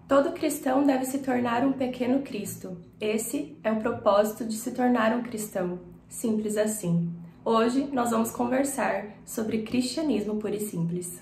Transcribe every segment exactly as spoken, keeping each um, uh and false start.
Todo cristão deve se tornar um pequeno Cristo. Esse é o propósito de se tornar um cristão. Simples assim. Hoje nós vamos conversar sobre cristianismo puro e simples.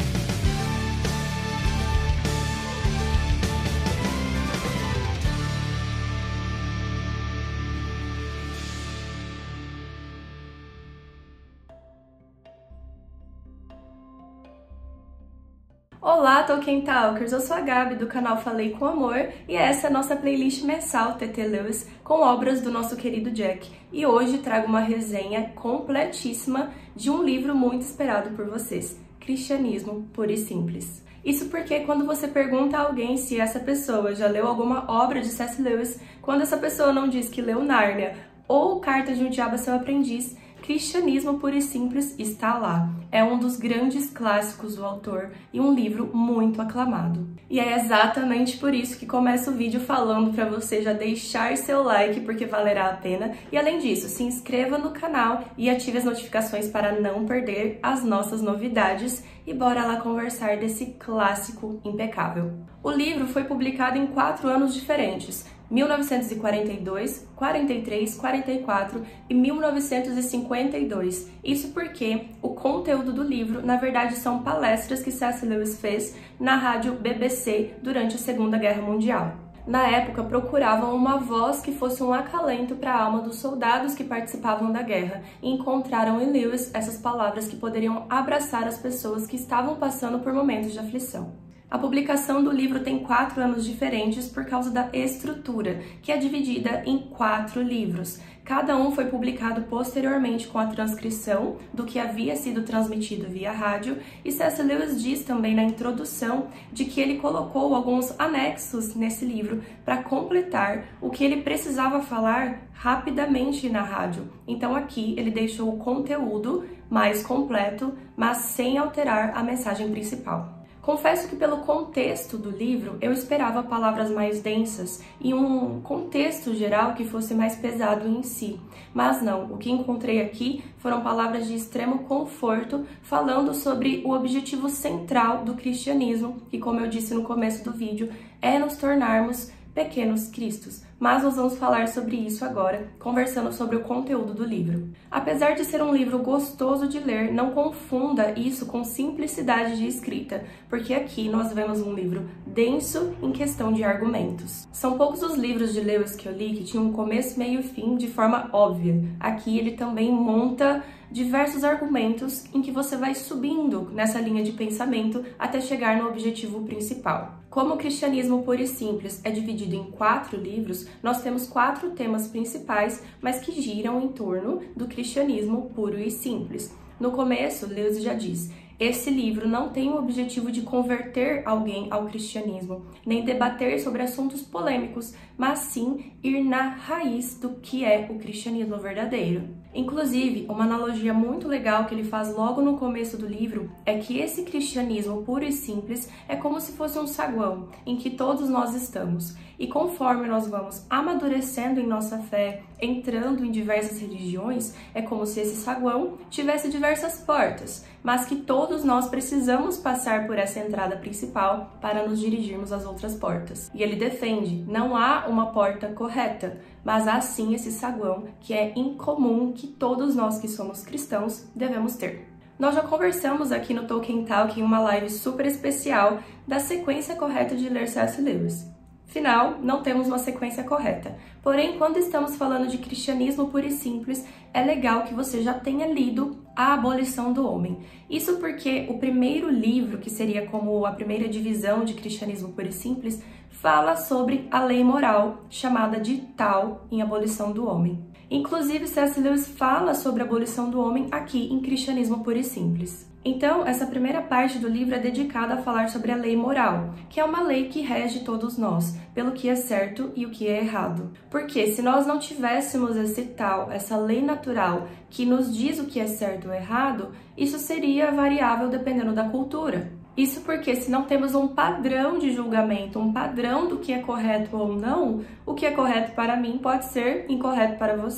Olá, Tolkien Talkers! Eu sou a Gabi do canal Falei com Amor e essa é a nossa playlist mensal T T Lewis com obras do nosso querido Jack. E hoje trago uma resenha completíssima de um livro muito esperado por vocês, Cristianismo Puro e Simples. Isso porque quando você pergunta a alguém se essa pessoa já leu alguma obra de C S Lewis, quando essa pessoa não diz que leu Nárnia ou Carta de um Diabo a Seu Aprendiz, Cristianismo Puro e Simples está lá. É um dos grandes clássicos do autor e um livro muito aclamado. E é exatamente por isso que começo o vídeo falando para você já deixar seu like, porque valerá a pena. E além disso, se inscreva no canal e ative as notificações para não perder as nossas novidades. E bora lá conversar desse clássico impecável. O livro foi publicado em quatro anos diferentes. mil novecentos e quarenta e dois, quarenta e três, quarenta e quatro e mil novecentos e cinquenta e dois. Isso porque o conteúdo do livro, na verdade, são palestras que C S Lewis fez na rádio B B C durante a Segunda Guerra Mundial. Na época, procuravam uma voz que fosse um acalento para a alma dos soldados que participavam da guerra e encontraram em Lewis essas palavras que poderiam abraçar as pessoas que estavam passando por momentos de aflição. A publicação do livro tem quatro anos diferentes por causa da estrutura, que é dividida em quatro livros. Cada um foi publicado posteriormente com a transcrição do que havia sido transmitido via rádio, e C S Lewis diz também na introdução de que ele colocou alguns anexos nesse livro para completar o que ele precisava falar rapidamente na rádio. Então aqui ele deixou o conteúdo mais completo, mas sem alterar a mensagem principal. Confesso que pelo contexto do livro eu esperava palavras mais densas e um contexto geral que fosse mais pesado em si, mas não, o que encontrei aqui foram palavras de extremo conforto falando sobre o objetivo central do cristianismo, que, como eu disse no começo do vídeo, é nos tornarmos pequenos cristos. Mas nós vamos falar sobre isso agora, conversando sobre o conteúdo do livro. Apesar de ser um livro gostoso de ler, não confunda isso com simplicidade de escrita, porque aqui nós vemos um livro denso em questão de argumentos. São poucos os livros de Lewis que eu li que tinham um começo, meio e fim de forma óbvia. Aqui ele também monta diversos argumentos em que você vai subindo nessa linha de pensamento até chegar no objetivo principal. Como o Cristianismo Puro e Simples é dividido em quatro livros, nós temos quatro temas principais, mas que giram em torno do cristianismo puro e simples. No começo, Lewis já diz: esse livro não tem o objetivo de converter alguém ao cristianismo, nem debater sobre assuntos polêmicos, mas sim ir na raiz do que é o cristianismo verdadeiro. Inclusive, uma analogia muito legal que ele faz logo no começo do livro é que esse cristianismo puro e simples é como se fosse um saguão em que todos nós estamos. E conforme nós vamos amadurecendo em nossa fé, entrando em diversas religiões, é como se esse saguão tivesse diversas portas, mas que todos nós precisamos passar por essa entrada principal para nos dirigirmos às outras portas. E ele defende: não há uma porta correta, mas há sim esse saguão que é incomum, que todos nós que somos cristãos devemos ter. Nós já conversamos aqui no Tolkien Talk em uma live super especial da sequência correta de ler C S Lewis. Afinal, não temos uma sequência correta. Porém, quando estamos falando de cristianismo puro e simples, é legal que você já tenha lido A Abolição do Homem. Isso porque o primeiro livro, que seria como a primeira divisão de cristianismo puro e simples, fala sobre a lei moral, chamada de tal em Abolição do Homem. Inclusive, C S Lewis fala sobre a abolição do homem aqui em Cristianismo Puro e Simples. Então, essa primeira parte do livro é dedicada a falar sobre a lei moral, que é uma lei que rege todos nós, pelo que é certo e o que é errado. Porque se nós não tivéssemos esse tal, essa lei natural que nos diz o que é certo ou errado, isso seria variável dependendo da cultura. Isso porque se não temos um padrão de julgamento, um padrão do que é correto ou não, o que é correto para mim pode ser incorreto para você.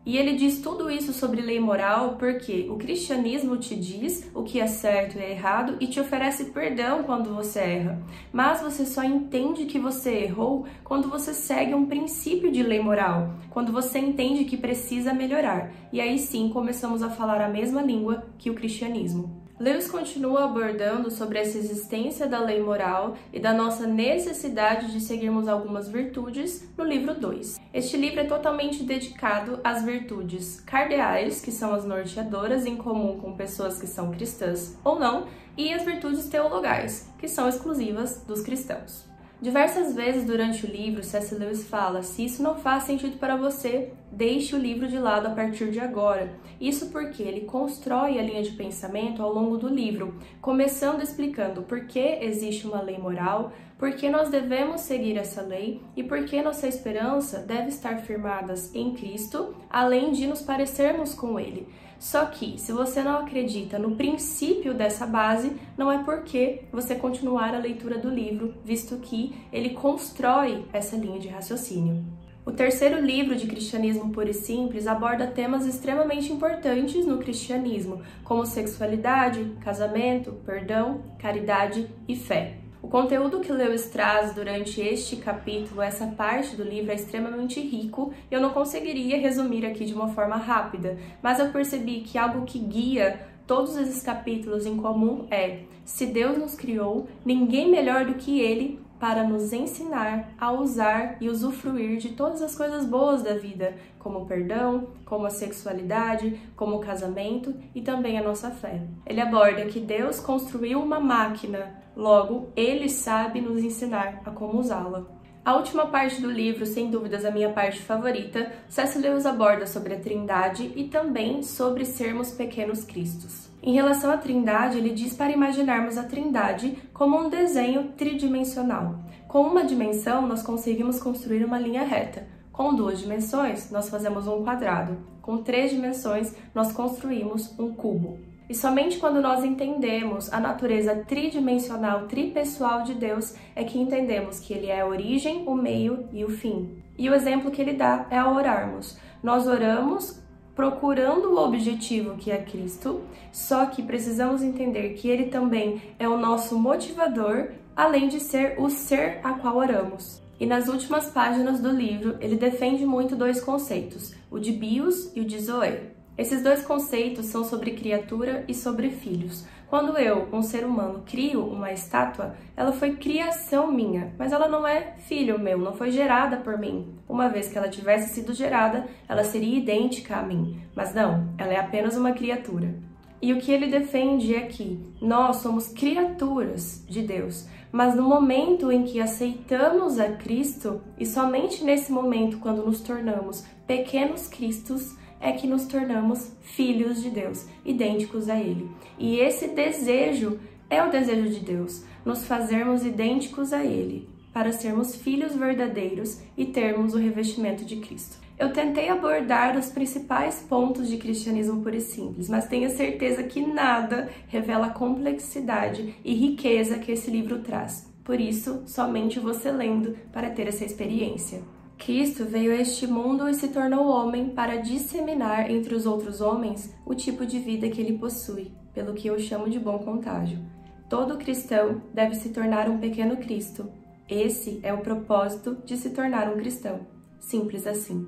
E ele diz tudo isso sobre lei moral porque o cristianismo te diz o que é certo e é errado e te oferece perdão quando você erra. Mas você só entende que você errou quando você segue um princípio de lei moral, quando você entende que precisa melhorar. E aí sim começamos a falar a mesma língua que o cristianismo. Lewis continua abordando sobre essa existência da lei moral e da nossa necessidade de seguirmos algumas virtudes no livro dois. Este livro é totalmente dedicado às virtudes cardeais, que são as norteadoras em comum com pessoas que são cristãs ou não, e as virtudes teologais, que são exclusivas dos cristãos. Diversas vezes durante o livro, C S Lewis fala: se isso não faz sentido para você, deixe o livro de lado a partir de agora. Isso porque ele constrói a linha de pensamento ao longo do livro, começando explicando por que existe uma lei moral, por que nós devemos seguir essa lei e por que nossa esperança deve estar firmada em Cristo, além de nos parecermos com Ele. Só que, se você não acredita no princípio dessa base, não é por que você continuar a leitura do livro, visto que ele constrói essa linha de raciocínio. O terceiro livro de Cristianismo Puro e Simples aborda temas extremamente importantes no cristianismo, como sexualidade, casamento, perdão, caridade e fé. O conteúdo que Lewis traz durante este capítulo, essa parte do livro, é extremamente rico e eu não conseguiria resumir aqui de uma forma rápida, mas eu percebi que algo que guia todos esses capítulos em comum é: se Deus nos criou, ninguém melhor do que Ele para nos ensinar a usar e usufruir de todas as coisas boas da vida, como o perdão, como a sexualidade, como o casamento e também a nossa fé. Ele aborda que Deus construiu uma máquina, logo, Ele sabe nos ensinar a como usá-la. A última parte do livro, sem dúvidas a minha parte favorita, C S Lewis aborda sobre a Trindade e também sobre sermos pequenos cristos. Em relação à Trindade, ele diz para imaginarmos a Trindade como um desenho tridimensional. Com uma dimensão, nós conseguimos construir uma linha reta. Com duas dimensões, nós fazemos um quadrado. Com três dimensões, nós construímos um cubo. E somente quando nós entendemos a natureza tridimensional, tripessoal de Deus, é que entendemos que Ele é a origem, o meio e o fim. E o exemplo que Ele dá é ao orarmos. Nós oramos procurando o objetivo que é Cristo, só que precisamos entender que Ele também é o nosso motivador, além de ser o ser a qual oramos. E nas últimas páginas do livro, ele defende muito dois conceitos, o de bios e o de zoe. Esses dois conceitos são sobre criatura e sobre filhos. Quando eu, um ser humano, crio uma estátua, ela foi criação minha, mas ela não é filho meu, não foi gerada por mim. Uma vez que ela tivesse sido gerada, ela seria idêntica a mim, mas não, ela é apenas uma criatura. E o que ele defende é que nós somos criaturas de Deus, mas no momento em que aceitamos a Cristo, e somente nesse momento quando nos tornamos pequenos cristos, é que nos tornamos filhos de Deus, idênticos a Ele. E esse desejo é o desejo de Deus, nos fazermos idênticos a Ele, para sermos filhos verdadeiros e termos o revestimento de Cristo. Eu tentei abordar os principais pontos de cristianismo puro e simples, mas tenho certeza que nada revela a complexidade e riqueza que esse livro traz. Por isso, somente você lendo para ter essa experiência. Cristo veio a este mundo e se tornou homem para disseminar entre os outros homens o tipo de vida que ele possui, pelo que eu chamo de bom contágio. Todo cristão deve se tornar um pequeno Cristo. Esse é o propósito de se tornar um cristão. Simples assim.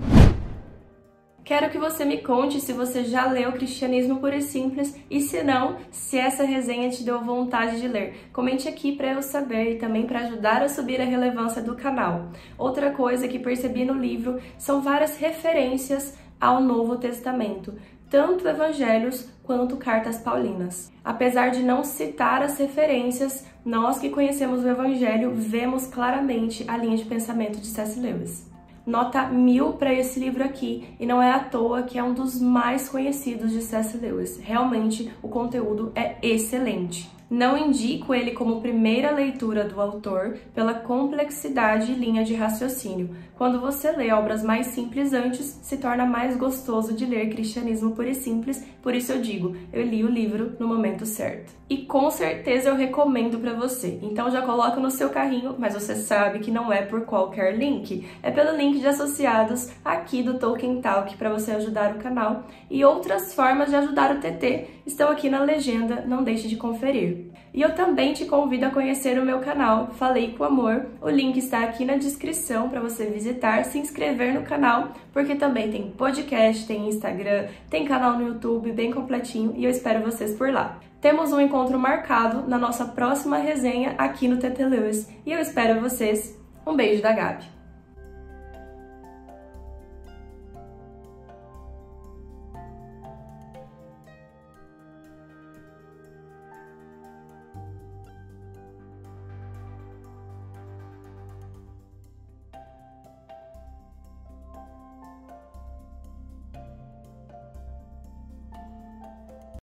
Quero que você me conte se você já leu Cristianismo Puro e Simples e, se não, se essa resenha te deu vontade de ler. Comente aqui para eu saber e também para ajudar a subir a relevância do canal. Outra coisa que percebi no livro são várias referências ao Novo Testamento, tanto evangelhos quanto cartas paulinas. Apesar de não citar as referências, nós que conhecemos o evangelho vemos claramente a linha de pensamento de C S Lewis. Nota mil para esse livro aqui, e não é à toa que é um dos mais conhecidos de C S Lewis. Realmente, o conteúdo é excelente. Não indico ele como primeira leitura do autor pela complexidade e linha de raciocínio. Quando você lê obras mais simples antes, se torna mais gostoso de ler Cristianismo Puro e Simples, por isso eu digo, eu li o livro no momento certo. E com certeza eu recomendo para você. Então já coloca no seu carrinho, mas você sabe que não é por qualquer link. É pelo link de associados aqui do Tolkien Talk para você ajudar o canal. E outras formas de ajudar o T T estão aqui na legenda, não deixe de conferir. E eu também te convido a conhecer o meu canal Falei com Amor. O link está aqui na descrição para você visitar, se inscrever no canal, porque também tem podcast, tem Instagram, tem canal no YouTube bem completinho e eu espero vocês por lá. Temos um encontro marcado na nossa próxima resenha aqui no T T Lewis e eu espero vocês. Um beijo da Gabi.